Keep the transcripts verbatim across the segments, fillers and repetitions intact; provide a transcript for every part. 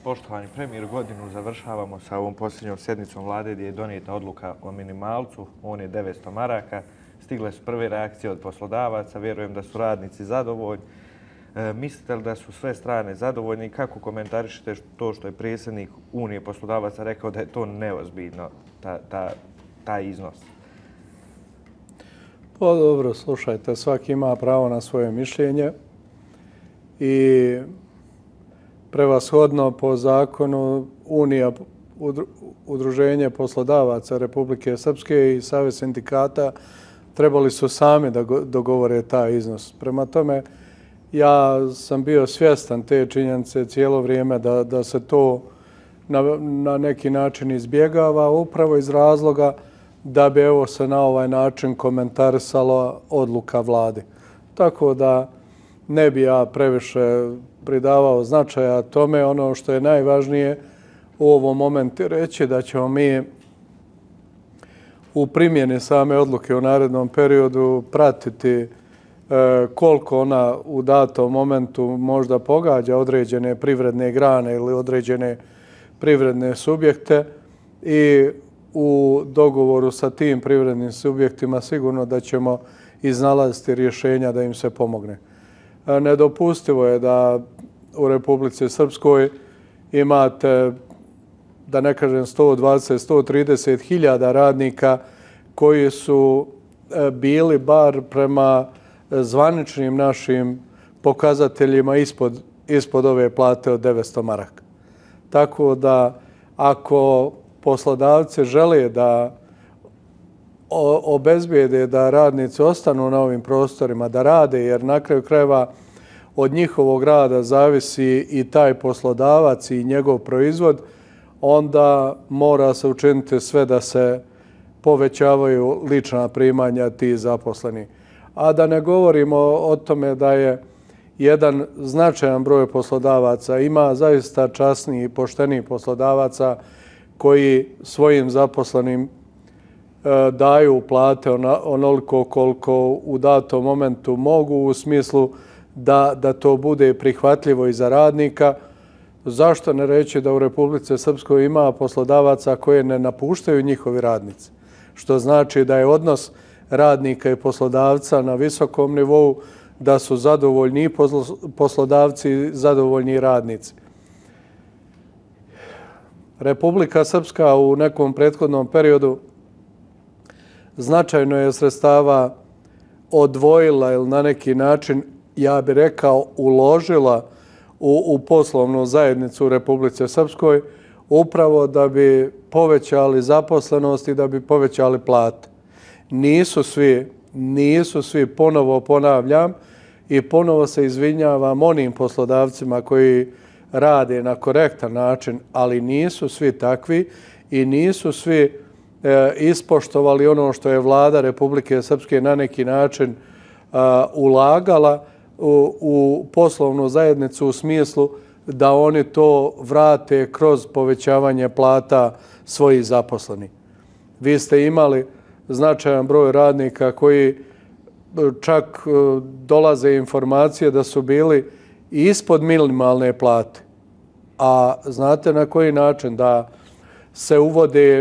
Poštovani premijer, godinu završavamo sa ovom posljednjom sjednicom vlade gdje je donijeta odluka o minimalcu. On je devetsto maraka. Stigle su prve reakcije od poslodavaca. Vjerujem da su radnici zadovoljni. E, mislite li da su sve strane zadovoljni i kako komentarišete to što je predsjednik Unije poslodavaca rekao da je to neozbiljno, ta, ta, taj iznos? Pa dobro, slušajte, svaki ima pravo na svoje mišljenje i prevashodno po zakonu Unija, Udruženje poslodavaca Republike Srpske i Savez sindikata trebali su sami da dogovore taj iznos. Prema tome, ja sam bio svjestan te činjenice cijelo vrijeme da, da se to na, na neki način izbjegava upravo iz razloga da bi evo se na ovaj način komentarisala odluka vlade. Tako da ne bi ja previše pridavao značaja tome. Ono što je najvažnije u ovom momentu reći da ćemo mi u primjeni same odluke u narednom periodu pratiti e, koliko ona u datom momentu možda pogađa određene privredne grane ili određene privredne subjekte i u dogovoru sa tim privrednim subjektima sigurno da ćemo iznalaziti rješenja da im se pomogne. Nedopustivo je da u Republici Srpskoj imate, da ne kažem sto dvadeset do sto trideset hiljada radnika koji su bili bar prema zvaničnim našim pokazateljima ispod, ispod ove plate od devetsto maraka. Tako da ako poslodavci žele da obezbijede da radnici ostanu na ovim prostorima, da rade, jer na kraju krajeva od njihovog rada zavisi i taj poslodavac i njegov proizvod, onda mora se učiniti sve da se povećavaju lična primanja tih zaposleni. A da ne govorimo o tome da je jedan značajan broj poslodavaca, ima zaista časnih i poštenih poslodavaca koji svojim zaposlenim daju plate onoliko koliko u datom momentu mogu u smislu da, da to bude prihvatljivo i za radnika. Zašto ne reći da u Republici Srpskoj ima poslodavaca koje ne napuštaju njihovi radnici? Što znači da je odnos radnika i poslodavca na visokom nivou, da su zadovoljni i poslodavci i zadovoljni radnici. Republika Srpska u nekom prethodnom periodu značajno je sredstava odvojila ili na neki način, ja bih rekao, uložila u, u poslovnu zajednicu u Republici Srpskoj upravo da bi povećali zaposlenost i da bi povećali plate. Nisu svi, nisu svi, ponovo ponavljam i ponovo se izvinjavam onim poslodavcima koji rade na korektan način, ali nisu svi takvi i nisu svi e, ispoštovali ono što je vlada Republike Srpske na neki način a, ulagala u, u poslovnu zajednicu u smislu da oni to vrate kroz povećavanje plata svojih zaposlenih. Vi ste imali značajan broj radnika koji čak dolaze informacije da su bili ispod minimalne plate. A znate na koji način? Da se uvode,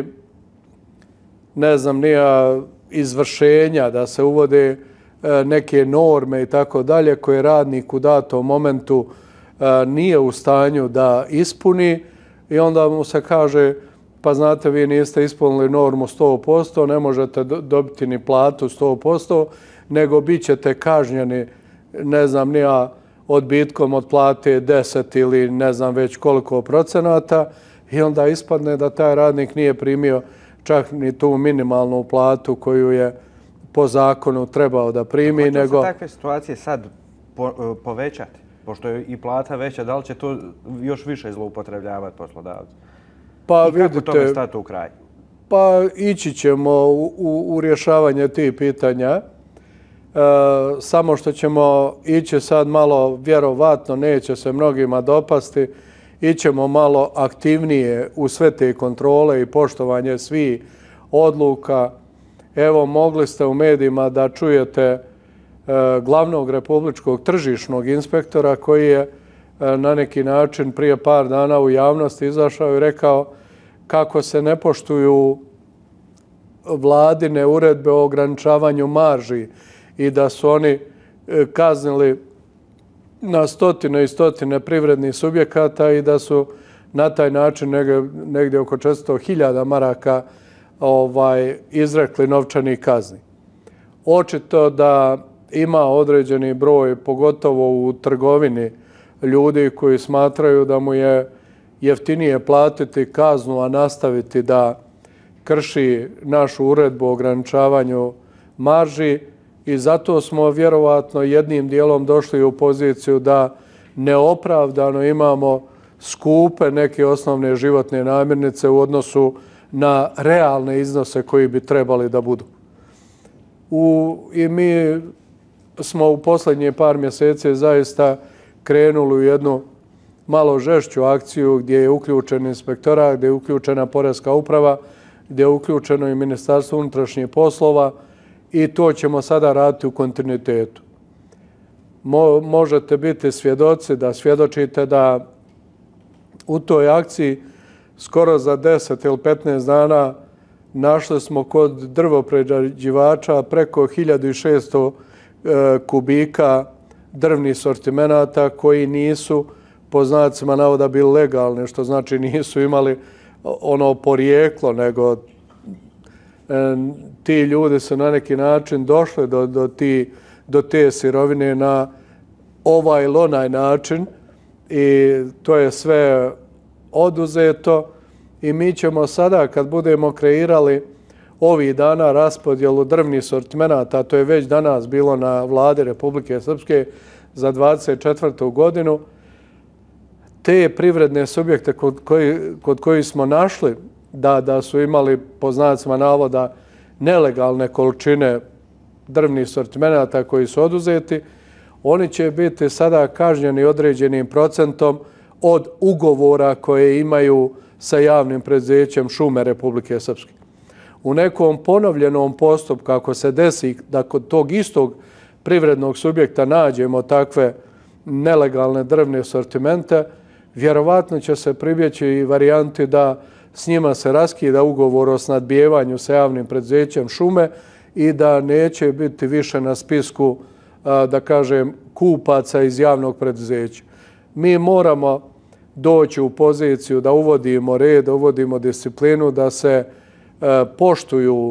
ne znam, nija izvršenja, da se uvode neke norme i tako dalje koje radnik u datom momentu nije u stanju da ispuni i onda mu se kaže pa znate vi niste ispunili normu sto posto, ne možete dobiti ni platu sto posto, nego bit ćete kažnjeni, ne znam, nija odbitkom od plate deset ili ne znam već koliko procenata i onda ispadne da taj radnik nije primio čak ni tu minimalnu platu koju je po zakonu trebao da primi. Hoće nego... se takve situacije sad po, povećati? Pošto je i plata veća, da li će to još više zloupotrebljavati poslodavci? Pa I kako vidite, tome stati u kraj? Pa ići ćemo u, u, u rješavanje tih pitanja. E, samo što ćemo ići sad malo, vjerovatno neće se mnogima dopasti, ićemo malo aktivnije u sve te kontrole i poštovanje svih odluka. Evo, mogli ste u medijima da čujete e, glavnog republičkog tržišnog inspektora koji je na neki način prije par dana u javnosti izašao i rekao kako se ne poštuju vladine uredbe o ograničavanju marži i da su oni kaznili na stotine i stotine privrednih subjekata i da su na taj način negdje, negdje oko četiristo hiljada maraka ovaj, izrekli novčanih kazni. Očito da ima određeni broj, pogotovo u trgovini, ljudi koji smatraju da mu je jeftinije platiti kaznu, a nastaviti da krši našu uredbu o ograničavanju marži i zato smo vjerovatno jednim dijelom došli u poziciju da neopravdano imamo skupe neke osnovne životne namirnice u odnosu na realne iznose koji bi trebali da budu. U, I mi smo u posljednje par mjeseci zaista krenuli u jednu malo žešću akciju gdje je uključen inspektorat, gdje je uključena Poreska uprava, gdje je uključeno i Ministarstvo unutrašnjih poslova i to ćemo sada raditi u kontinuitetu. Mo, možete biti svjedoci da svjedočite da u toj akciji skoro za deset ili petnaest dana našli smo kod drvoprerađivača preko hiljadu šesto e, kubika drvnih sortimenata koji nisu po znacima navoda bili legalni, što znači nisu imali ono porijeklo, nego e, ti ljudi su na neki način došli do, do, ti, do te sirovine na ovaj ili onaj način i to je sve oduzeto i mi ćemo sada kad budemo kreirali ovih dana raspodjelu drvnih sortimenata, to je već danas bilo na vladi Republike Srpske za dvadeset četvrtu godinu, te privredne subjekte kod koji, kod koji smo našli da, da su imali po znacima navoda nelegalne količine drvnih sortimenata koji su oduzeti, oni će biti sada kažnjeni određenim procentom od ugovora koje imaju sa javnim preduzećem Šume Republike Srpske. U nekom ponovljenom postupku, ako se desi da kod tog istog privrednog subjekta nađemo takve nelegalne drvne sortimente, vjerovatno će se pribjeći i varijanti da s njima se raskida ugovor o snadbijevanju sa javnim preduzećem Šume i da neće biti više na spisku, da kažem, kupaca iz javnog preduzeća. Mi moramo doći u poziciju da uvodimo red, da uvodimo disciplinu, da se e, poštuju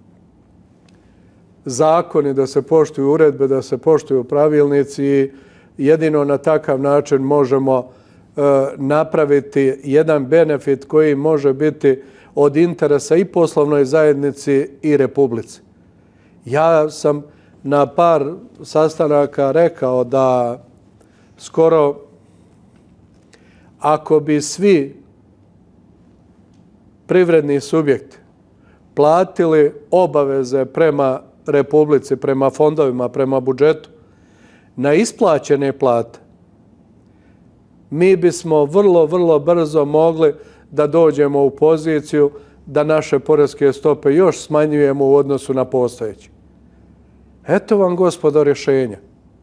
zakoni, da se poštuju uredbe, da se poštuju pravilnici i jedino na takav način možemo e, napraviti jedan benefit koji može biti od interesa i poslovnoj zajednici i Republici. Ja sam na par sastanaka rekao da skoro ako bi svi privredni subjekti platili obaveze prema Republici, prema fondovima, prema budžetu, na isplaćene plate, mi bismo vrlo, vrlo brzo mogli da dođemo u poziciju da naše poreske stope još smanjujemo u odnosu na postojeće. Eto vam, gospodo, rješenja.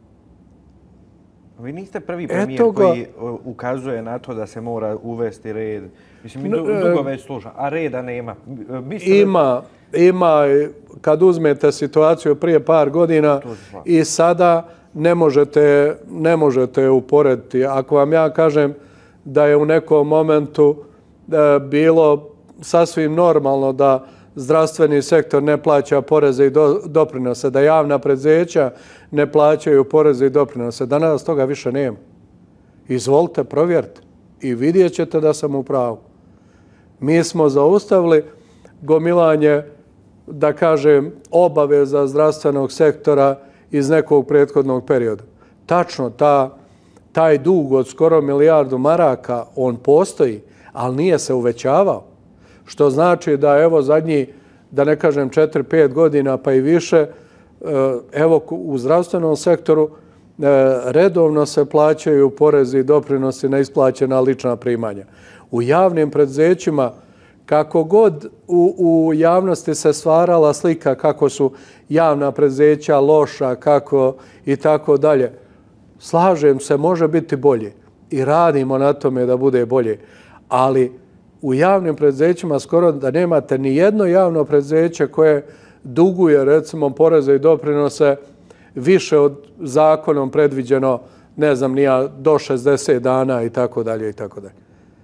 Vi niste prvi premijer koji ukazuje na to da se mora uvesti red. Mislim, mi dugo već sluša, a reda nema. Ima, ima. Kad uzmete situaciju prije par godina i sada ne možete, ne možete uporediti. Ako vam ja kažem da je u nekom momentu bilo sasvim normalno da zdravstveni sektor ne plaća poreze i doprinose, da javna preduzeća ne plaćaju poreze i doprinose. Danas toga više nema. Izvolite, provjerite i vidjet ćete da sam u pravu. Mi smo zaustavili gomilanje, da kažem, obaveza zdravstvenog sektora iz nekog prethodnog perioda. Tačno, ta, taj dug od skoro milijardu maraka, on postoji, ali nije se uvećavao. Što znači da evo zadnji, da ne kažem četiri pet godina pa i više, evo u zdravstvenom sektoru redovno se plaćaju porezi i doprinosi na isplaćena lična primanja. U javnim preduzećima, kako god u, u javnosti se stvarala slika kako su javna preduzeća loša, kako i tako dalje, slažem se, može biti bolje. i radimo na tome da bude bolje. Ali u javnim preduzećima skoro da nemate ni jedno javno preduzeće koje duguje, recimo, poreze i doprinose više od zakonom predviđeno, ne znam, nija do šezdeset dana i tako dalje i tako dalje.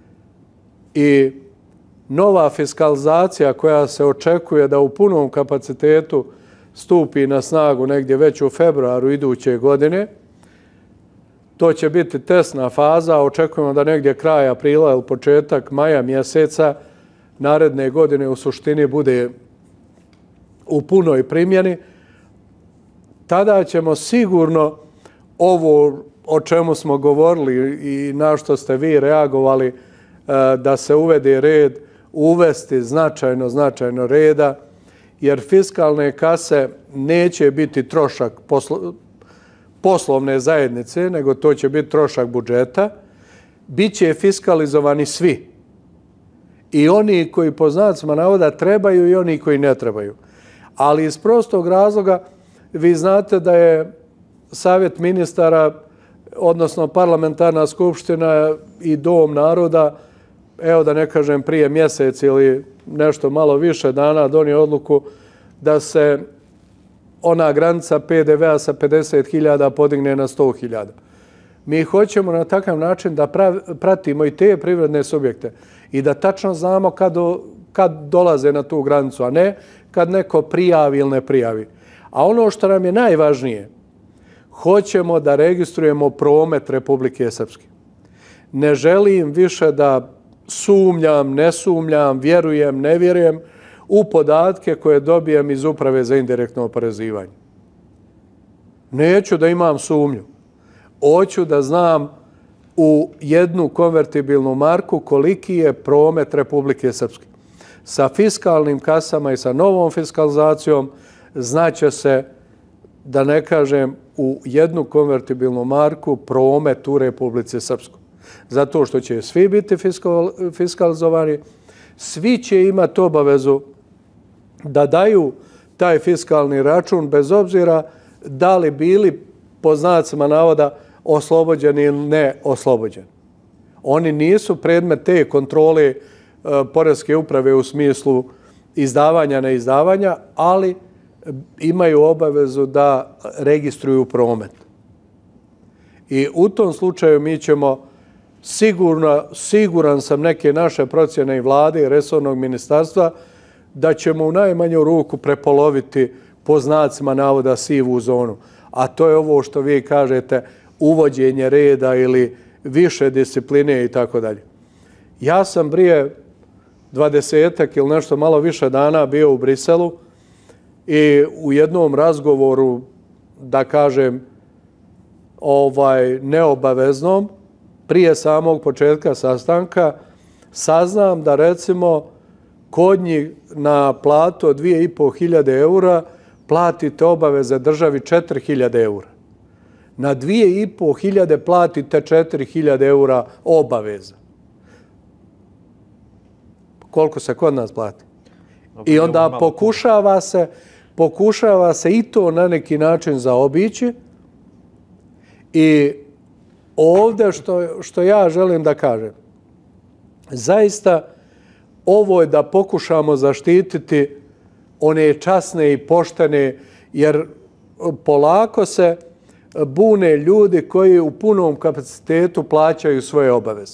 I nova fiskalizacija koja se očekuje da u punom kapacitetu stupi na snagu negdje već u februaru iduće godine, to će biti testna faza, očekujemo da negdje kraj aprila ili početak maja mjeseca naredne godine u suštini bude u punoj primjeni. Tada ćemo sigurno ovo o čemu smo govorili i na što ste vi reagovali da se uvede red, uvesti značajno, značajno reda, jer fiskalne kase neće biti trošak poslo, poslovne zajednice, nego to će biti trošak budžeta. Biće fiskalizovani svi. I oni koji po znacima navoda trebaju i oni koji ne trebaju. Ali iz prostog razloga vi znate da je Savjet ministara, odnosno parlamentarna skupština i Dom naroda, evo da ne kažem prije mjesec ili nešto malo više dana donio odluku da se ona granica pe de vea sa pedeset hiljada podigne na sto hiljada. Mi hoćemo na takav način da pratimo i te privredne subjekte i da tačno znamo kad, do, kad dolaze na tu granicu, a ne kad neko prijavi ili ne prijavi. A ono što nam je najvažnije, hoćemo da registrujemo promet Republike Srpske. Ne želim više da sumnjam, ne sumnjam, vjerujem, ne vjerujem u podatke koje dobijem iz Uprave za indirektno oporezivanje. Neću da imam sumnju. Hoću da znam u jednu konvertibilnu marku koliki je promet Republike Srpske. Sa fiskalnim kasama i sa novom fiskalizacijom znaće se, da ne kažem, u jednu konvertibilnu marku promet u Republici Srpskoj. Zato što će svi biti fiskal, fiskalizovani, svi će imati obavezu da daju taj fiskalni račun bez obzira da li bili po znacima navoda oslobođeni ili ne oslobođeni. Oni nisu predmet te kontrole e, Poreske uprave u smislu izdavanja, neizdavanja, ali imaju obavezu da registruju promet. I u tom slučaju mi ćemo sigurno, siguran sam neke naše procjene i vlade i resornog ministarstva da ćemo u najmanju ruku prepoloviti po znacima navoda sivu zonu. A to je ovo što vi kažete uvođenje reda ili više discipline i tako dalje. Ja sam prije dvadesetak ili nešto malo više dana bio u Briselu i u jednom razgovoru, da kažem, ovaj neobaveznom, prije samog početka sastanka, saznam da recimo kod njih na platu od dvije i po hiljade eura platite obaveze državi četiri hiljade eura. Na dvije i po hiljade platite četiri hiljade eura obaveza. Koliko se kod nas plati? I onda pokušava se, pokušava se i to na neki način zaobići. I ovdje što, što ja želim da kažem, zaista ovo je da pokušamo zaštititi one časne i poštene, jer polako se bune ljudi koji u punom kapacitetu plaćaju svoje obaveze.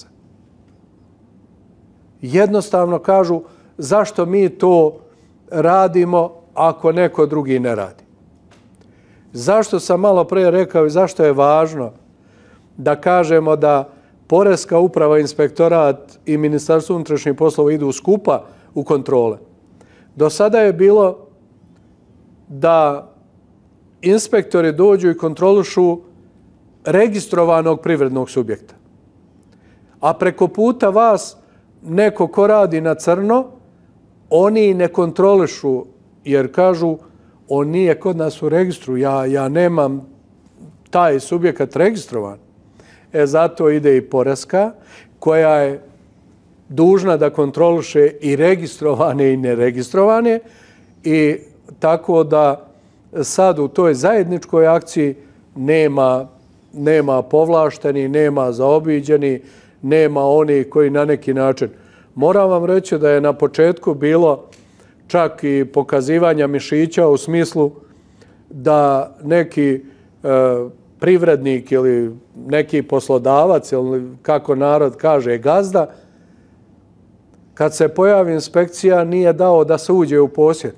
Jednostavno kažu zašto mi to radimo ako neko drugi ne radi. Zašto sam malo prije rekao i zašto je važno da kažemo da Poreska uprava, inspektorat i Ministarstvo unutrašnjih poslova idu skupa u kontrole. Do sada je bilo da inspektori dođu i kontrolišu registrovanog privrednog subjekta. A preko puta vas neko ko radi na crno, oni ne kontrolišu jer kažu on nije kod nas u registru, ja, ja nemam taj subjekat registrovan. E zato ide i Poreska koja je dužna da kontroliše i registrovane i neregistrovane i tako da sad u toj zajedničkoj akciji nema nema povlašteni, nema zaobiđeni, nema oni koji na neki način. Moram vam reći da je na početku bilo čak i pokazivanja mišića u smislu da neki e, privrednik ili neki poslodavac, ili kako narod kaže gazda, kad se pojavi inspekcija nije dao da se uđe u posjed.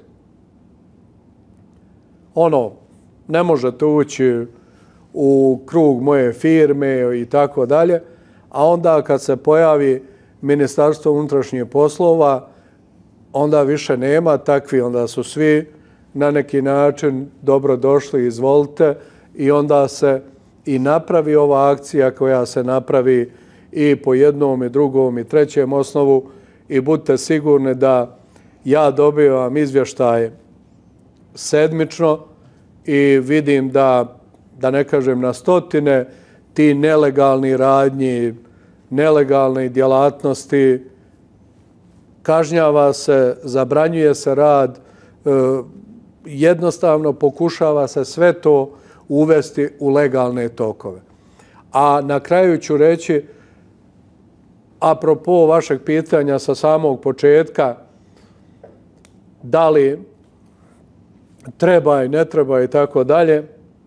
Ono, ne možete ući u krug moje firme i tako dalje, a onda kad se pojavi Ministarstvo unutrašnjih poslova, onda više nema takvi, onda su svi na neki način dobro došli, izvolite, i onda se i napravi ova akcija koja se napravi i po jednom i drugom i trećem osnovu i budite sigurni da ja dobivam izvještaje sedmično i vidim da, da ne kažem na stotine, ti nelegalni radnji, nelegalne djelatnosti, kažnjava se, zabranjuje se rad, jednostavno pokušava se sve to uvesti u legalne tokove. A na kraju ću reći, apropo vašeg pitanja sa samog početka, da li treba i ne treba i tako dalje,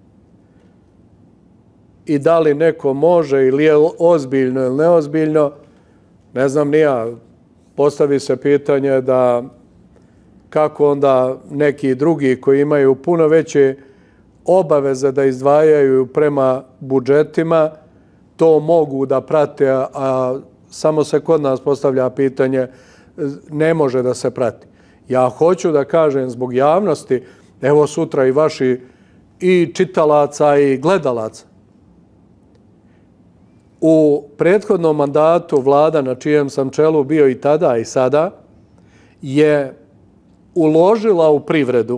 i da li neko može ili je ozbiljno ili neozbiljno, ne znam ni ja. Postavi se pitanje da kako onda neki drugi koji imaju puno veće obaveze da izdvajaju prema budžetima, to mogu da prate, a samo se kod nas postavlja pitanje, ne može da se prati. Ja hoću da kažem zbog javnosti, evo sutra i vaši i čitalaca i gledalaca. U prethodnom mandatu vlada na čijem sam čelu bio i tada i sada je uložila u privredu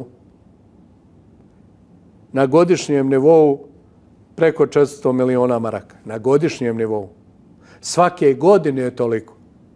na godišnjem nivou preko četiristo miliona maraka. Na godišnjem nivou. Svake godine je toliko.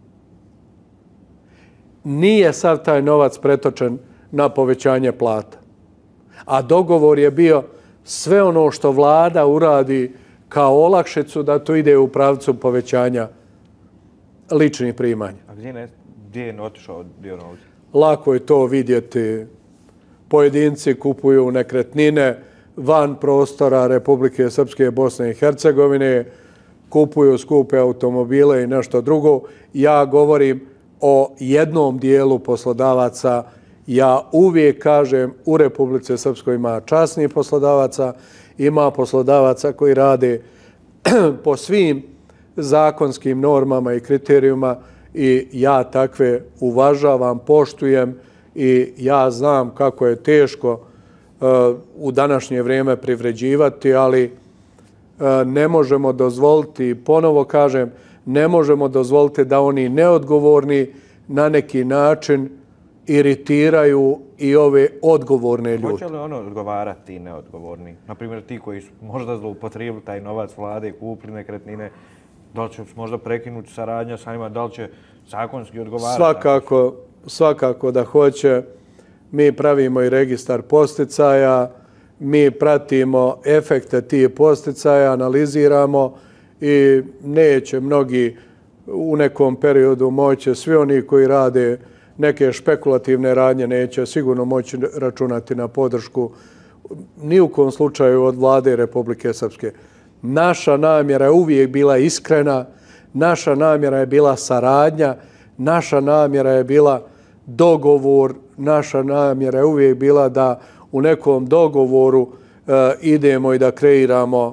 Nije sav taj novac pretočen na povećanje plata. A dogovor je bio sve ono što vlada uradi kao olakšicu da to ide u pravcu povećanja ličnih primanja. A gdje, ne, gdje je otišao dio novca? Lako je to vidjeti. Pojedinci kupuju nekretnine van prostora Republike Srpske, Bosne i Hercegovine, kupuju skupe automobile i nešto drugo. Ja govorim o jednom dijelu poslodavaca. Ja uvijek kažem u Republice Srpskoj ima časnih poslodavaca, ima poslodavaca koji rade po svim zakonskim normama i kriterijuma i ja takve uvažavam, poštujem i ja znam kako je teško uh, u današnje vrijeme privređivati, ali uh, ne možemo dozvoliti, ponovo kažem, ne možemo dozvoliti da oni neodgovorni na neki način iritiraju i ove odgovorne ljude. Hoće li ono odgovarati neodgovorni? Naprimjer, ti koji su možda zloupotrijebili taj novac vlade i kupili nekretnine, da li će možda prekinuti saradnja sa njima, da li će zakonski odgovarati? Svakako, svakako da hoće. Mi pravimo i registar posticaja, mi pratimo efekte tih posticaja, analiziramo i neće mnogi u nekom periodu moći, svi oni koji rade neke špekulativne radnje neće sigurno moći računati na podršku ni u kom slučaju od vlade Republike Srpske. Naša namjera je uvijek bila iskrena, naša namjera je bila saradnja, naša namjera je bila dogovor, naša namjera je uvijek bila da u nekom dogovoru e, idemo i da kreiramo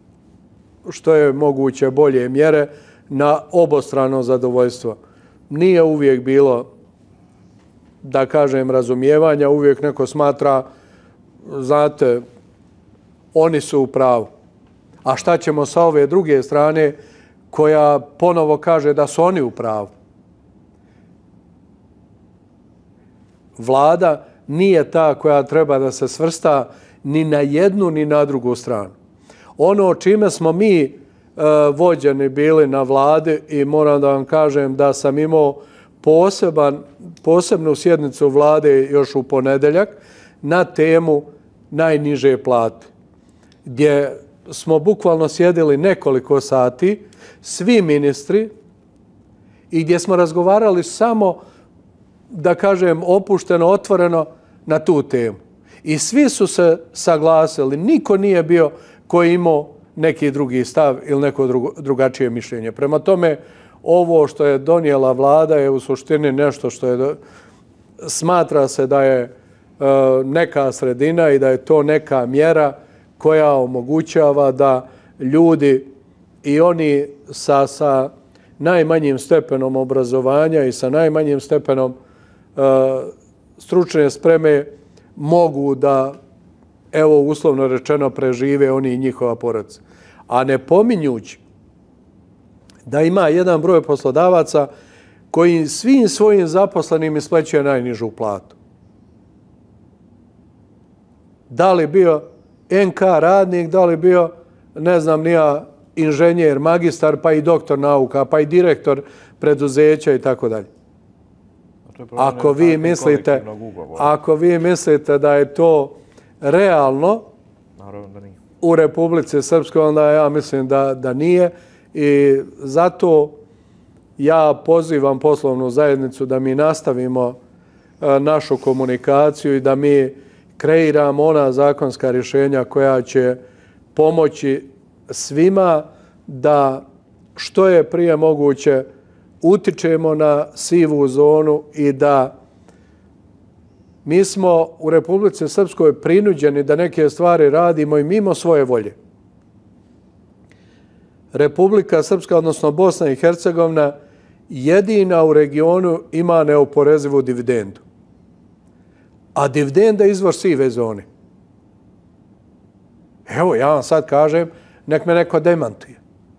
što je moguće bolje mjere na obostrano zadovoljstvo. Nije uvijek bilo, da kažem, razumijevanja, uvijek neko smatra, znate, oni su u pravu. A šta ćemo sa ove druge strane koja ponovo kaže da su oni u pravu? Vlada nije ta koja treba da se svrsta ni na jednu ni na drugu stranu. Ono čime smo mi e, vođeni bili na vladi i moram da vam kažem da sam imao poseban, posebnu sjednicu vlade još u ponedeljak na temu najniže plate, gdje smo bukvalno sjedili nekoliko sati, svi ministri, i gdje smo razgovarali samo, da kažem, opušteno, otvoreno na tu temu. I svi su se saglasili, niko nije bio koji imao neki drugi stav ili neko drugačije mišljenje. Prema tome, ovo što je donijela vlada je u suštini nešto što je, smatra se da je neka sredina i da je to neka mjera koja omogućava da ljudi i oni sa, sa najmanjim stepenom obrazovanja i sa najmanjim stepenom uh, stručne spreme mogu da, evo uslovno rečeno, prežive oni i njihova porodica. A ne pominjući da ima jedan broj poslodavaca koji svim svojim zaposlenim isplaćuje najnižu platu. Da li bio en ka radnik, da li bio, ne znam, nija inženjer, magistar, pa i doktor nauka, pa i direktor preduzeća i tako dalje. Ako vi mislite, ako vi mislite da je to realno u Republici Srpskoj, onda ja mislim da, da nije. I zato ja pozivam poslovnu zajednicu da mi nastavimo našu komunikaciju i da mi kreiramo ona zakonska rješenja koja će pomoći svima da što je prije moguće utičemo na sivu zonu i da mi smo u Republici Srpskoj prinuđeni da neke stvari radimo i mimo svoje volje. Republika Srpska, odnosno Bosna i Hercegovina, jedina u regionu ima neoporezivu dividendu. A dividenda je izvor sive zone. Evo, ja vam sad kažem, nek me neko demantuje.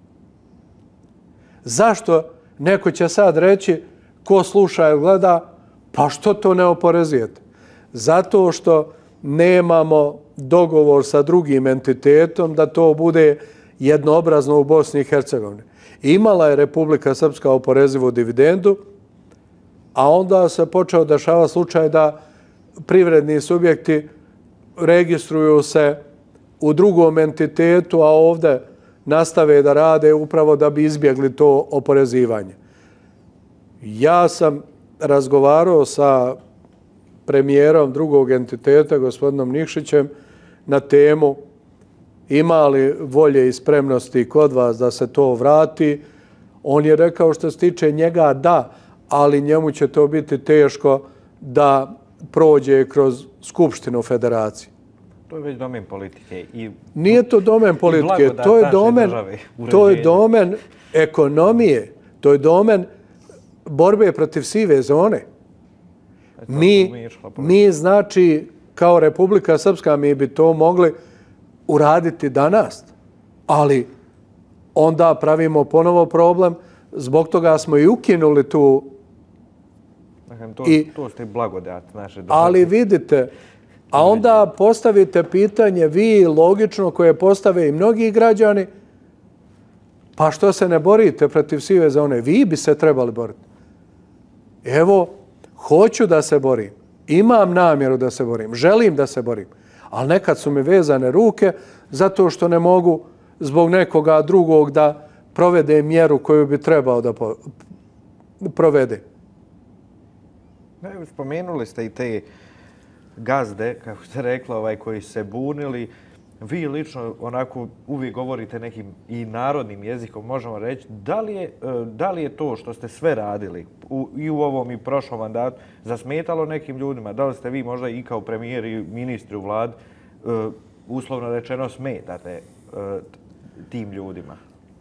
Zašto neko će sad reći, ko sluša ili gleda, pa što to ne oporezujete? Zato što nemamo dogovor sa drugim entitetom da to bude jednoobrazno u Bosni i Hercegovini. Imala je Republika Srpska oporezivu dividendu, a onda se počeo dešavati slučaj da privredni subjekti registruju se u drugom entitetu, a ovdje nastave da rade upravo da bi izbjegli to oporezivanje. Ja sam razgovarao sa premijerom drugog entiteta, gospodinom Nikšićem, na temu ima li volje i spremnosti kod vas da se to vrati. On je rekao što se tiče njega da, ali njemu će to biti teško da prođe kroz Skupštinu Federacije. To je već domen politike. I, Nije to domen politike, to je domen, to je domen ekonomije, to je domen borbe protiv sive zone. Mi, mi znači, kao Republika Srpska, mi bi to mogli uraditi danas, ali onda pravimo ponovo problem, zbog toga smo i ukinuli tu. To, I, to ste blagodat naše države. Ali vidite, a onda postavite pitanje vi logično koje postave i mnogi građani, pa što se ne borite protiv sive zone? Vi bi se trebali boriti. Evo, hoću da se borim, imam namjeru da se borim, želim da se borim, ali nekad su mi vezane ruke zato što ne mogu zbog nekoga drugog da provede mjeru koju bi trebao da provede. Spomenuli ste i te gazde, kako ste rekla, ovaj, koji se bunili. Vi lično onako uvijek govorite nekim i narodnim jezikom, možemo reći. Da li je, da li je to što ste sve radili u, i u ovom i prošlom mandatu zasmetalo nekim ljudima? Da li ste vi možda i kao premijer i ministri u vladi uh, uslovno rečeno smetate uh, tim ljudima?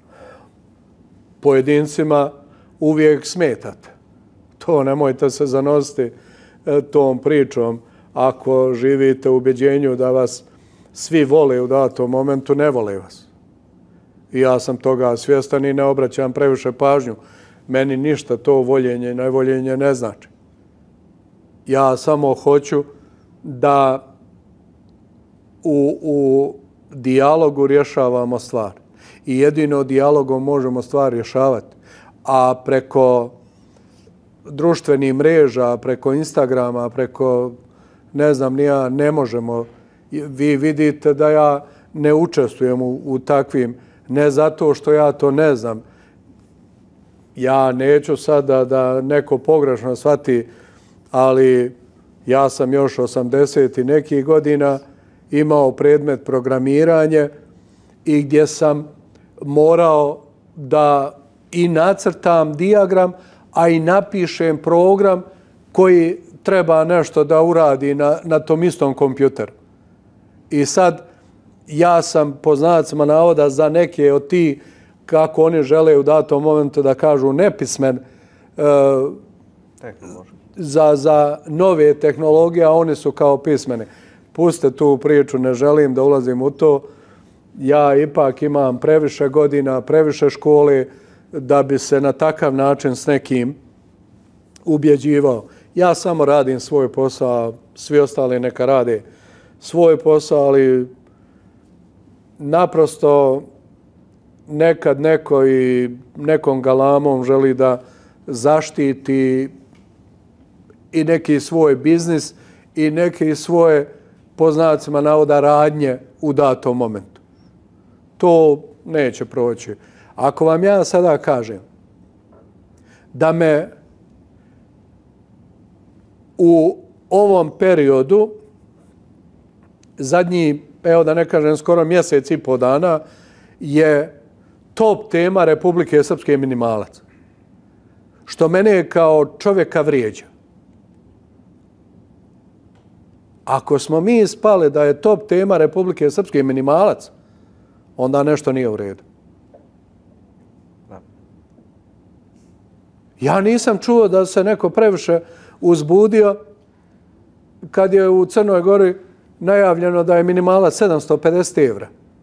Pojedincima uvijek smetate. To nemojte se zanositi tom pričom. Ako živite u ubjeđenju da vas svi vole u datom momentu, ne vole vas. I ja sam toga svjestan i ne obraćam previše pažnju. Meni ništa to voljenje i nevoljenje ne znači. Ja samo hoću da u, u dijalogu rješavamo stvar. I jedino dijalogom možemo stvar rješavati. A preko društvenih mreža, preko Instagrama, preko, ne znam, nija, ne možemo. Vi vidite da ja ne učestvujem u, u takvim, ne zato što ja to ne znam. Ja neću sada da neko pogrešno shvati, ali ja sam još osamdeset i nekih godina imao predmet programiranje i gdje sam morao da i nacrtam dijagram, a i napišem program koji treba nešto da uradi na, na tom istom kompjuteru. I sad ja sam po znacima navoda za neke od ti, kako oni žele u datom momentu da kažu nepismen, e, za, za nove tehnologije, a oni su kao pismeni. Pustite tu priču, ne želim da ulazim u to. Ja ipak imam previše godina, previše škole da bi se na takav način s nekim ubjeđivao. Ja samo radim svoj posao, svi ostali neka rade svoj posao, ali naprosto nekad neko i nekom galamom želi da zaštiti i neki svoj biznis i neke svoje, po znacima navoda, radnje u datom momentu. To neće proći. Ako vam ja sada kažem da me u ovom periodu, zadnji, evo da ne kažem, skoro mjesec i po dana, je top tema Republike Srpske minimalac. Što mene kao čovjeka vrijeđa. Ako smo mi ispali da je top tema Republike Srpske minimalac, onda nešto nije u redu. Ja nisam čuo da se neko previše uzbudio kad je u Crnoj Gori najavljeno da je minimalac sedamsto pedeset evra.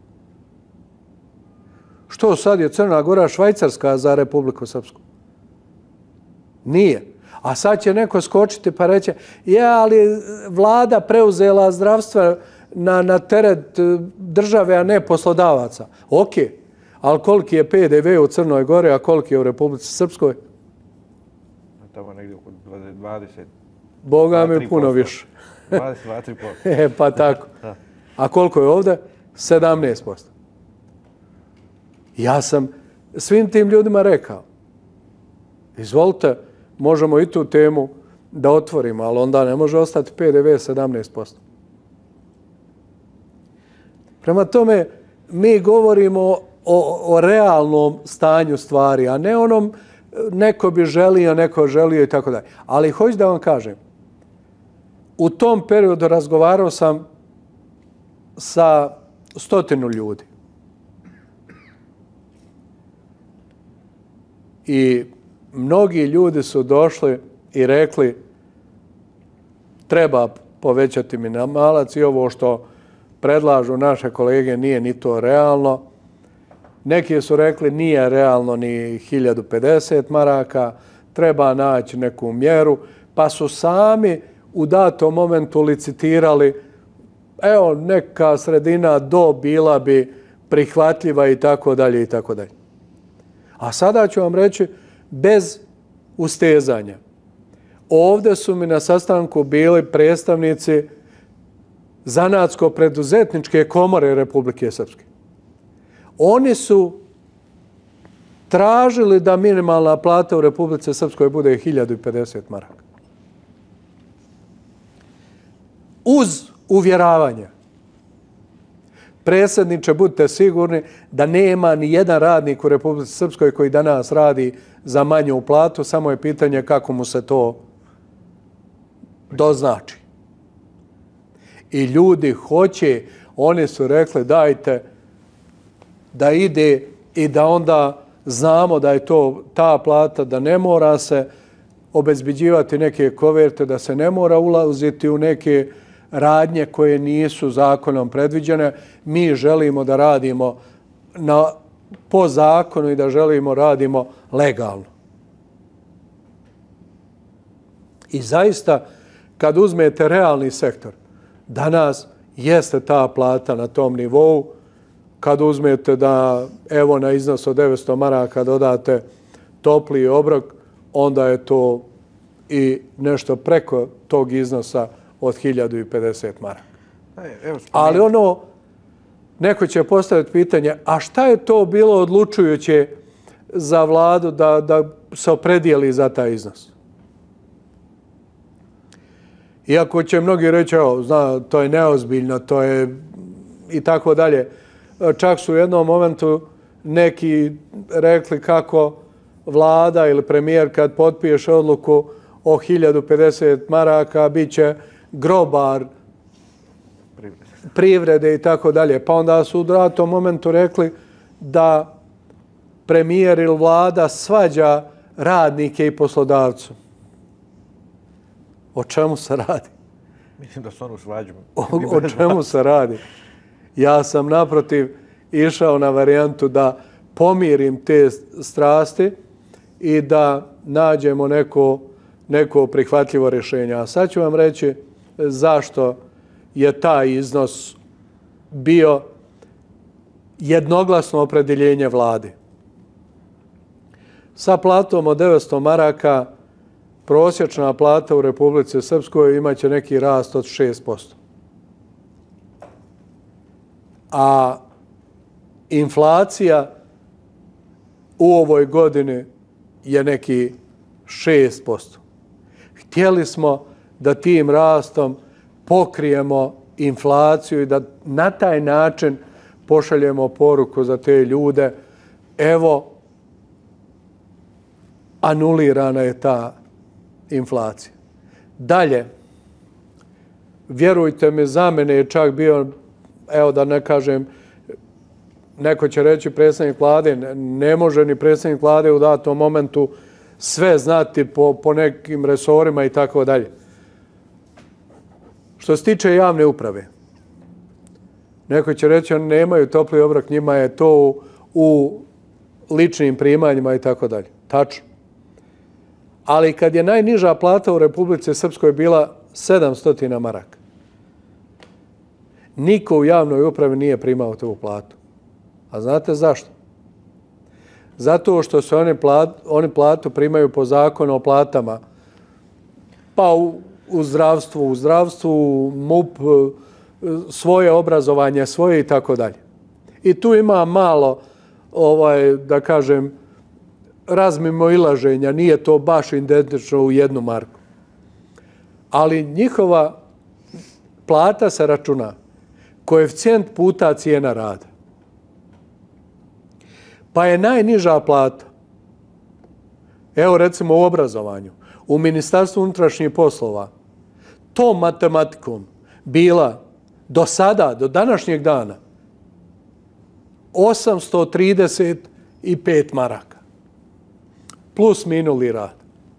Što sad je Crna Gora Švajcarska za Republiku Srpsku? Nije. A sad će neko skočiti pa reći, ja, ali vlada preuzela zdravstvo na, na teret države, a ne poslodavaca. Ok, ali koliki je P D V u Crnoj Gori, a koliki je u Republici Srpskoj? Tamo negdje oko dvadeset. Boga mi puno više. dvadeset dva do tri posto. E, pa tako. A koliko je ovdje? sedamnaest posto. Ja sam svim tim ljudima rekao, izvolite, možemo i tu temu da otvorimo, ali onda ne može ostati P D V sedamnaest posto. Prema tome, mi govorimo o, o realnom stanju stvari, a ne onom neko bi želio, neko želio i tako dalje. Ali hoću da vam kažem, u tom periodu razgovarao sam sa stotinu ljudi. I mnogi ljudi su došli i rekli treba povećati minimalac i ovo što predlažu naše kolege nije ni to realno. Neki su rekli nije realno ni hiljadu pedeset maraka, treba naći neku mjeru, pa su sami u datom momentu licitirali, evo neka sredina do bila bi prihvatljiva i tako dalje i tako dalje. A sada ću vam reći bez ustezanja. Ovdje su mi na sastanku bili predstavnici Zanatsko-preduzetničke komore Republike Srpske. Oni su tražili da minimalna plata u Republici Srpskoj bude hiljadu pedeset maraka. Uz uvjeravanje. Predsjedniče, budite sigurni da nema ni jedan radnik u Republici Srpskoj koji danas radi za manju platu, samo je pitanje kako mu se to doznači. I ljudi hoće, oni su rekli dajte da ide i da onda znamo da je to ta plata, da ne mora se obezbeđivati neke koverte, da se ne mora ulaziti u neke radnje koje nisu zakonom predviđene. Mi želimo da radimo na, po zakonu i da želimo radimo legalno. I zaista, kad uzmete realni sektor, danas jeste ta plata na tom nivou. Kad uzmete da evo na iznos od devetsto maraka dodate topli obrok, onda je to i nešto preko tog iznosa od hiljadu pedeset maraka. Ali ono neko će postaviti pitanje, a šta je to bilo odlučujuće za vladu da, da se opredijeli za taj iznos? Iako će mnogi reći, evo, zna, to je neozbiljno, to je i tako dalje. Čak su u jednom momentu neki rekli kako vlada ili premijer kad potpiše odluku o hiljadu pedeset maraka bit će grobar privrede i tako dalje. Pa onda su u datom momentu rekli da premijer ili vlada svađa radnike i poslodavcu. O čemu se radi? Mislim da su onu svađu. O, o čemu se radi? Ja sam naprotiv išao na varijantu da pomirim te strasti i da nađemo neko, neko prihvatljivo rješenje. A sad ću vam reći zašto je taj iznos bio jednoglasno opredjeljenje vlade. Sa platom od devetsto maraka prosječna plata u Republici Srpskoj imaće neki rast od šest posto. A inflacija u ovoj godini je neki šest posto. Htjeli smo da tim rastom pokrijemo inflaciju i da na taj način pošaljemo poruku za te ljude. Evo, anulirana je ta inflacija. Dalje, vjerujte mi, za mene je čak bio, evo da ne kažem, neko će reći predsjednik vlade, ne može ni predsjednik vlade u datom momentu sve znati po, po nekim resorima i tako dalje. Što se tiče javne uprave, neko će reći oni nemaju topli obrok, njima je to u, u ličnim primanjima i tako dalje. Tačno. Ali kad je najniža plata u Republici Srpskoj bila sedamsto maraka, niko u javnoj upravi nije primao tu platu. A znate zašto? Zato što se oni, plat, oni platu primaju po zakonu o platama. Pa u, u zdravstvu, u zdravstvu, M U P, svoje obrazovanje, svoje i tako dalje. I tu ima malo, ovaj, da kažem, razmimoilaženja, nije to baš identično u jednu marku. Ali njihova plata se računa koeficijent puta cijena rada. Pa je najniža plata, evo recimo u obrazovanju, u Ministarstvu unutrašnjih poslova, tom matematikom bila do sada, do današnjeg dana, osamsto trideset pet maraka. Plus minuli rad.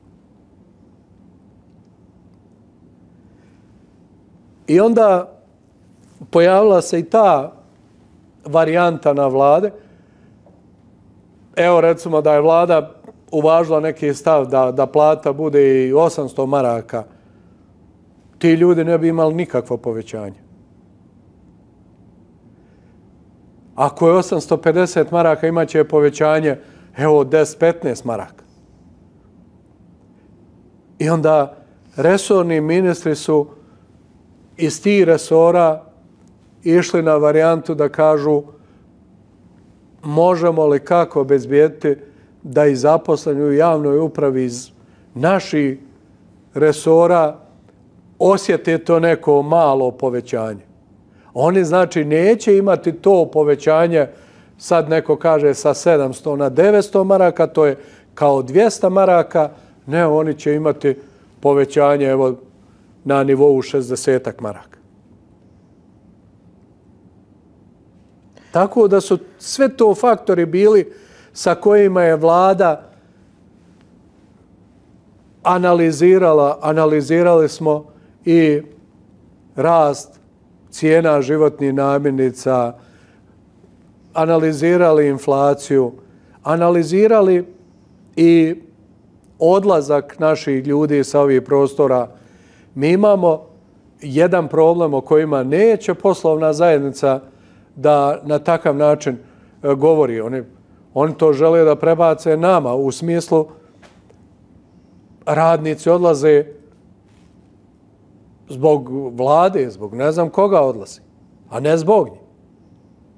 I onda pojavila se i ta varijanta na vlade. Evo recimo da je vlada uvažila neki stav da, da plata bude i osamsto maraka. Ti ljudi ne bi imali nikakvo povećanje. Ako je osamsto pedeset maraka, imat će povećanje evo deset petnaest maraka. I onda resorni ministri su iz tih resora išli na varijantu da kažu možemo li kako obezbijediti da i zaposleni u javnoj upravi iz naših resora osjete to neko malo povećanje. Oni znači neće imati to povećanje, sad neko kaže sa sedamsto na devetsto maraka, to je kao dvjesto maraka, ne, oni će imati povećanje evo, na nivou šezdeset maraka. Tako da su sve to faktori bili sa kojima je vlada analizirala, analizirali smo i rast cijena životnih namirnica, analizirali inflaciju, analizirali i odlazak naših ljudi sa ovih prostora. Mi imamo jedan problem o kojima neće poslovna zajednica da na takav način govori. Oni, oni to žele da prebace nama u smislu radnici odlaze zbog vlade, zbog ne znam koga odlazi, a ne zbog njih.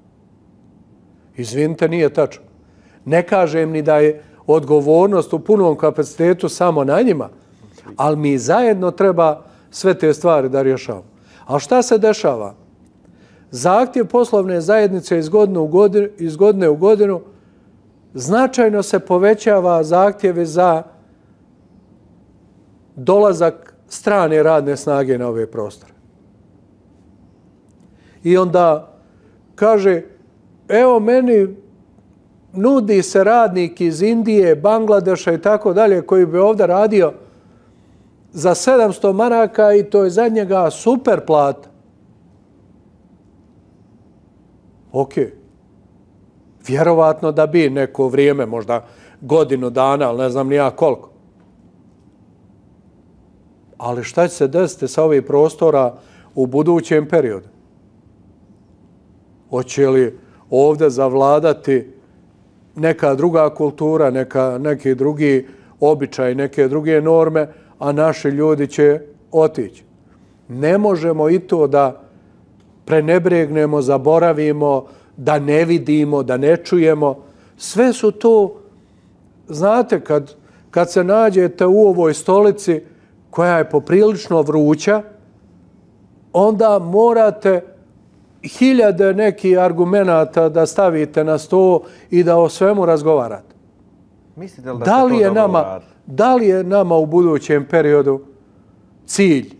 Izvinite, nije tačno. Ne kažem ni da je odgovornost u punom kapacitetu samo na njima, ali mi zajedno treba sve te stvari da rješavamo. A šta se dešava? Zahtjev poslovne zajednice iz godine u godinu, iz godine u godinu značajno se povećava zahtjevi za dolazak strane radne snage na ove prostore. I onda kaže, evo meni nudi se radnik iz Indije, Bangladeša i tako dalje koji bi ovdje radio za sedamsto maraka i to je za njega super plata. Ok. Vjerovatno da bi neko vrijeme, možda godinu dana, ali ne znam ni ja koliko. Ali šta će se desiti sa ovih prostora u budućem periodu? Hoće li ovdje zavladati neka druga kultura, neka, neki drugi običaj, neke druge norme, a naši ljudi će otići? Ne možemo i to da prenebregnemo, zaboravimo, da ne vidimo, da ne čujemo. Sve su to, znate, kad, kad se nađete u ovoj stolici koja je poprilično vruća, onda morate hiljade nekih argumenata da stavite na sto i da o svemu razgovarate. Mislite li da, da li ste to je nama, radili? Da li je nama u budućem periodu cilj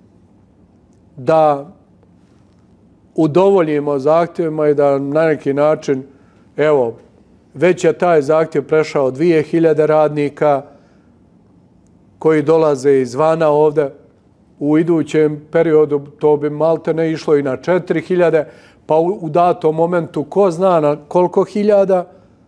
da udovoljimo zahtjevima i da na neki način, evo, već je taj zahtjev prešao dvije hiljade radnika koji dolaze izvana ovdje. U idućem periodu to bi malte ne išlo i na četiri hiljade, pa u, u datom momentu ko zna na koliko hiljada.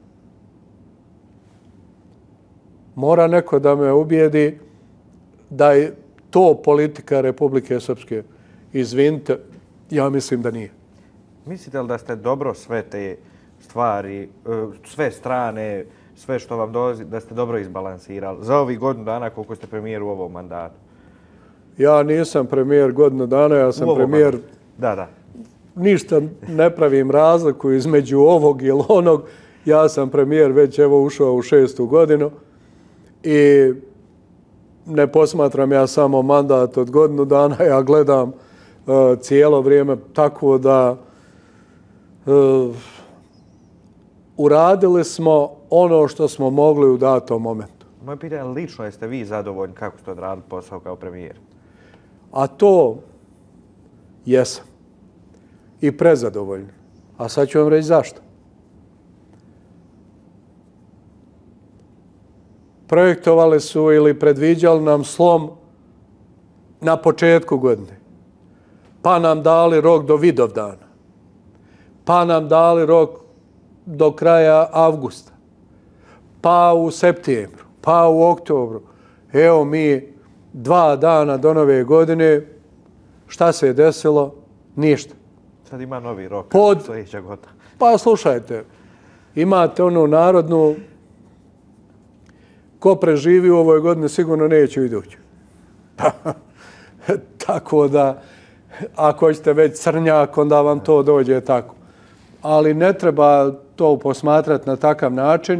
Mora neko da me ubijedi da je to politika Republike Srpske. Izvinite, ja mislim da nije. Mislite li da ste dobro sve te stvari, sve strane, sve što vam dolazi, da ste dobro izbalansirali za ovih godinu dana koliko ste premijer u ovom mandatu? Ja nisam premijer godinu dana, ja sam premijer... Mandatu. Da, da. Ništa ne pravim razliku između ovog ili onog. Ja sam premijer već evo ušao u šestu godinu i ne posmatram ja samo mandat od godinu dana, ja gledam uh, cijelo vrijeme tako da uh, uradili smo ono što smo mogli u datom momentu. Moje pitanje, lično jeste vi zadovoljni kako ste odradili posao kao premijer? A to jesam. I prezadovoljni. A sad ću vam reći zašto. Projektovali su ili predviđali nam slom na početku godine. Pa nam dali rok do Vidovdana. Pa nam dali rok do kraja avgusta. Pa u septembru. Pa u oktobru. Evo mi dva dana do nove godine. Šta se je desilo? Ništa. Sad ima novi rok. Pod... Sljedeća godina. Pa slušajte, imate onu narodnu ko preživi u ovoj godini sigurno neće idući. Tako da, ako ćete već crnjak, onda vam to dođe tako. Ali ne treba to posmatrati na takav način,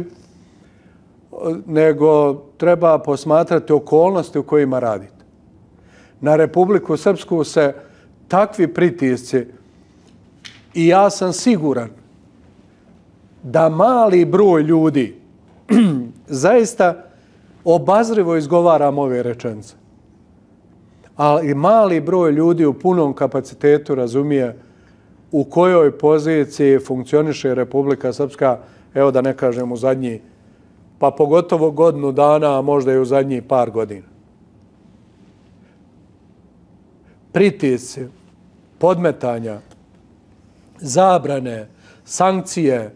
nego treba posmatrati okolnosti u kojima radite. Na Republiku Srpsku se takvi pritisci, i ja sam siguran da mali broj ljudi zaista obazrivo izgovaram ove rečenice. Ali mali broj ljudi u punom kapacitetu razumije u kojoj poziciji funkcioniše Republika Srpska, evo da ne kažem u zadnji, pa pogotovo godinu dana, a možda i u zadnji par godina. Pritisci, podmetanja, zabrane, sankcije,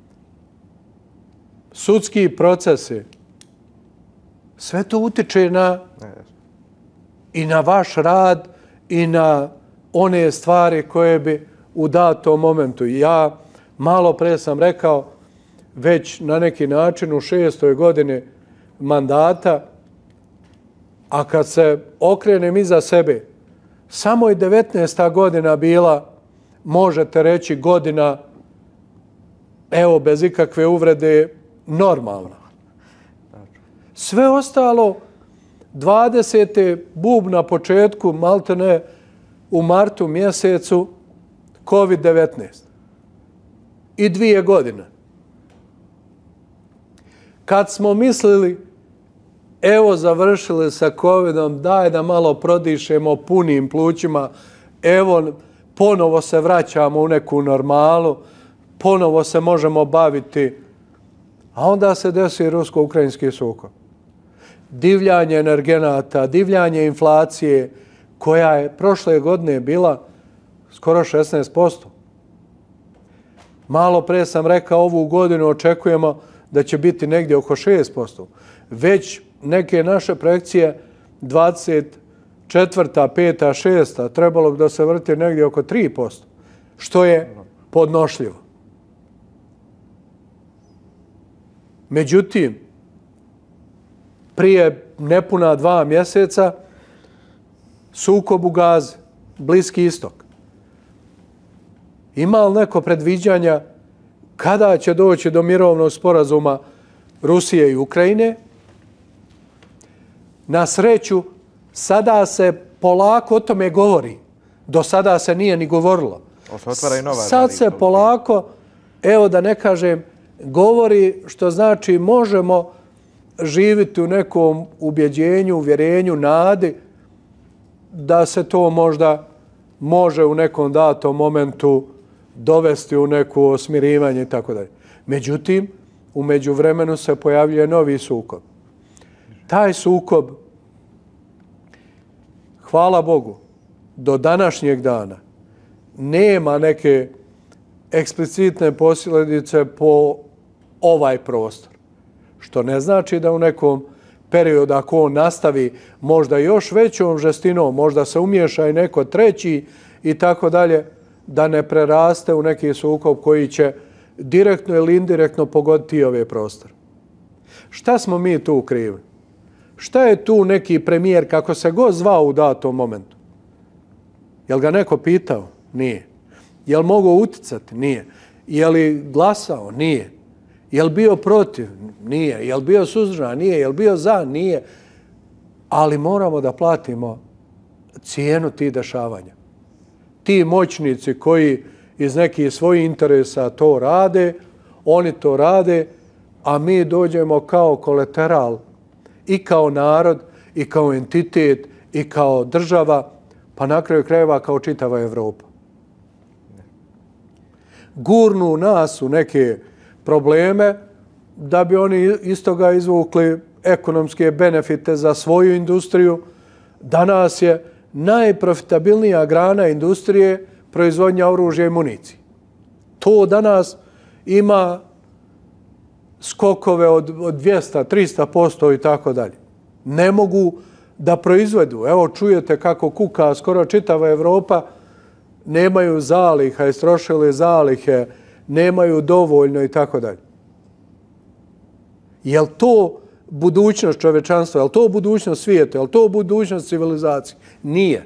sudski procesi, sve to utiče na i na vaš rad i na one stvari koje bi u datom momentu. Ja malo pre sam rekao, već na neki način u šestoj godini mandata, a kad se okrenem iza sebe, samo je devetnaesta godina bila, možete reći, godina evo, bez ikakve uvrede, normalna. Sve ostalo, dvadesete bub na početku, maltene u martu mjesecu, kovid devetnaest. I dvije godine. Kad smo mislili, evo završili sa covidom, daj da malo prodišemo punim plućima, evo ponovo se vraćamo u neku normalu, ponovo se možemo baviti, a onda se desi rusko-ukrajinski sukob. Divljanje energenata, divljanje inflacije, koja je prošle godine bila skoro šesnaest posto. Malo pre sam rekao, ovu godinu očekujemo da će biti negdje oko šest posto. Već neke naše projekcije dvadeset četvrta, peta, šesta trebalo bi da se vrti negdje oko tri posto, što je podnošljivo. Međutim, prije nepuna dva mjeseca sukob u Gazi, Bliski istok. Ima li neko predviđanja kada će doći do mirovnog sporazuma Rusije i Ukrajine? Na sreću, sada se polako o tome govori. Do sada se nije ni govorilo. Sad se polako, evo da ne kažem, govori, što znači možemo živjeti u nekom ubjeđenju, uvjerenju, nadi da se to možda može u nekom datom momentu dovesti u neko smirivanje i tako dalje. Međutim, u međuvremenu se pojavljuje novi sukob. Taj sukob, hvala Bogu, do današnjeg dana nema neke eksplicitne posljedice po ovaj prostor. Što ne znači da u nekom periodu, ako on nastavi možda još većom žestinom, možda se umiješa i neko treći i tako dalje, da ne preraste u neki sukob koji će direktno ili indirektno pogoditi ove prostore. Šta smo mi tu krivi? Šta je tu neki premijer, kako se god zvao u datom momentu? Jel ga neko pitao? Nije. Jel mogao uticati? Nije. Je li glasao? Nije. Jel bio protiv? Nije. Jel bio suzdržan? Nije. Jel bio za? Nije. Ali moramo da platimo cijenu tih dešavanja. Ti moćnici koji iz nekih svojih interesa to rade, oni to rade, a mi dođemo kao kolateral i kao narod, i kao entitet, i kao država, pa na kraju krajeva kao čitava Evropa. Gurnu nas u neke probleme da bi oni iz toga izvukli ekonomske benefite za svoju industriju. Danas je najprofitabilnija grana industrije proizvodnja oružja i municije. To danas ima skokove od, od dvjesto do trista posto i tako dalje. Ne mogu da proizvedu. Evo čujete kako kuka skoro čitava Evropa, nemaju zaliha, istrošili zalihe, nemaju dovoljno i tako dalje. Je li to budućnost čovečanstva? Je li to budućnost svijeta? Je li to budućnost civilizacije? Nije.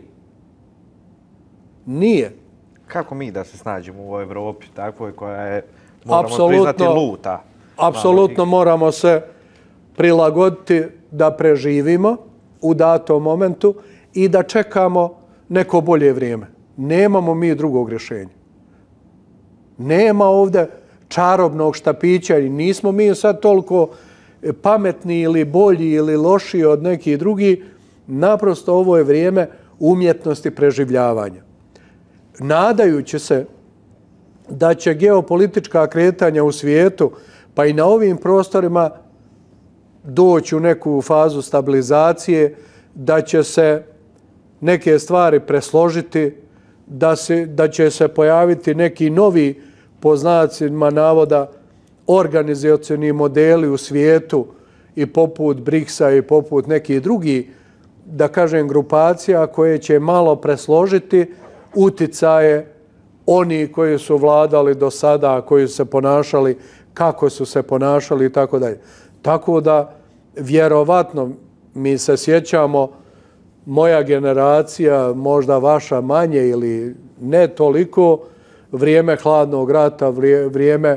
Nije. Kako mi da se snađemo u Evropi, takvoj koja je, moramo apsolutno priznati, luta? Apsolutno moramo se prilagoditi da preživimo u datom momentu i da čekamo neko bolje vrijeme. Nemamo mi drugog rješenja. Nema ovdje čarobnog štapića i nismo mi sad toliko pametni ili bolji ili lošiji od nekih drugih. Naprosto ovo je vrijeme umjetnosti preživljavanja. Nadajući se da će geopolitička kretanja u svijetu, pa i na ovim prostorima, doći u neku fazu stabilizacije, da će se neke stvari presložiti, da, se, da će se pojaviti neki novi, po znacima navoda, organizacioni modeli u svijetu i poput briksa i poput nekih drugih, da kažem, grupacija koje će malo presložiti uticaje oni koji su vladali do sada, koji su se ponašali, kako su se ponašali i tako dalje. Tako da, vjerovatno, mi se sjećamo, moja generacija, možda vaša manje ili ne toliko, vrijeme hladnog rata, vrijeme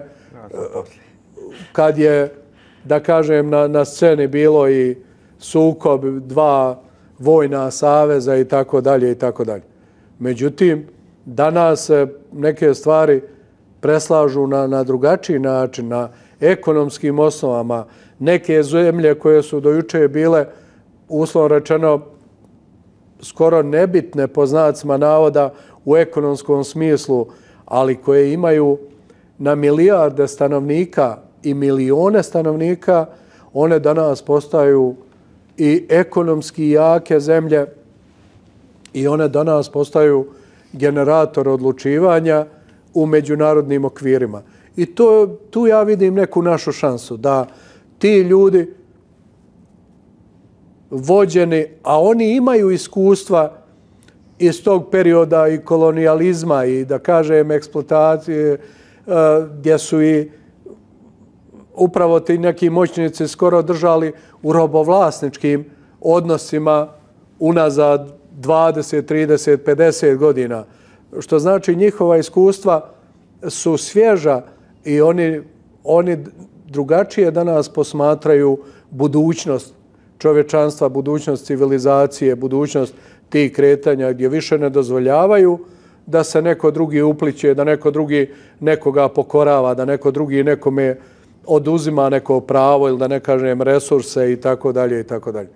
kad je, da kažem, na, na sceni bilo i sukob dva vojna saveza i tako dalje i tako dalje. Međutim, danas se neke stvari preslažu na, na drugačiji način, na ekonomskim osnovama. Neke zemlje koje su do juče bile, uslovno rečeno, skoro nebitne po znacima navoda u ekonomskom smislu, ali koje imaju na milijarde stanovnika i milione stanovnika, one danas postaju i ekonomski jake zemlje i one danas postaju generator odlučivanja u međunarodnim okvirima. I to, tu ja vidim neku našu šansu da ti ljudi vođeni, a oni imaju iskustva iz tog perioda i kolonijalizma i, da kažem, eksploatacije, gdje su i upravo ti neki moćnici skoro držali u robovlasničkim odnosima unazad dvadeset, trideset, pedeset godina. Što znači njihova iskustva su svježa i oni, oni drugačije danas posmatraju budućnost čovječanstva, budućnost civilizacije, budućnost tih kretanja gdje više ne dozvoljavaju da se neko drugi upliće, da neko drugi nekoga pokorava, da neko drugi nekome oduzima neko pravo ili da ne kažem resurse i tako dalje i tako dalje.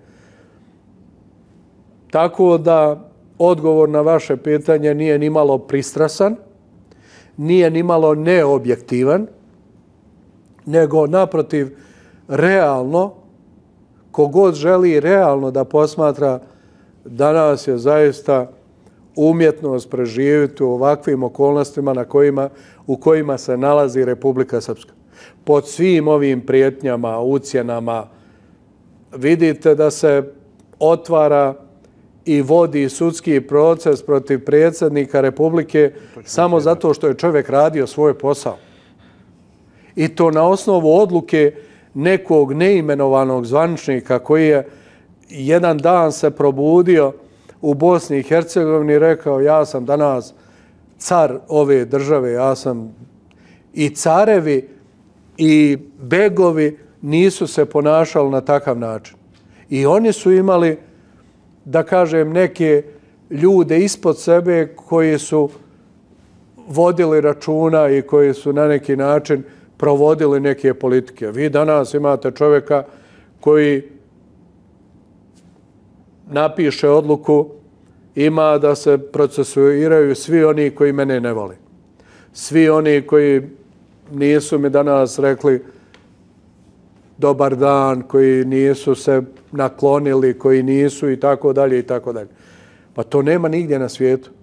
Tako da odgovor na vaše pitanje nije ni malo pristrasan, nije ni malo neobjektivan, nego naprotiv realno, kogod želi realno da posmatra, danas je zaista umjetnost preživjeti u ovakvim okolnostima na kojima, u kojima se nalazi Republika Srpska. Pod svim ovim prijetnjama, ucjenama, vidite da se otvara i vodi sudski proces protiv predsjednika Republike samo zato što je čovjek radio svoj posao. I to na osnovu odluke nekog neimenovanog zvaničnika koji je jedan dan se probudio u Bosni i Hercegovini i rekao ja sam danas car ove države, ja sam i carevi i begovi nisu se ponašali na takav način. I oni su imali, da kažem, neke ljude ispod sebe koji su vodili računa i koji su na neki način provodili neke politike. Vi danas imate čovjeka koji napiše odluku, ima da se procesuiraju svi oni koji mene ne vole. Svi oni koji nisu mi danas rekli dobar dan, koji nisu se naklonili, koji nisu i tako dalje i tako dalje. Pa to nema nigdje na svijetu.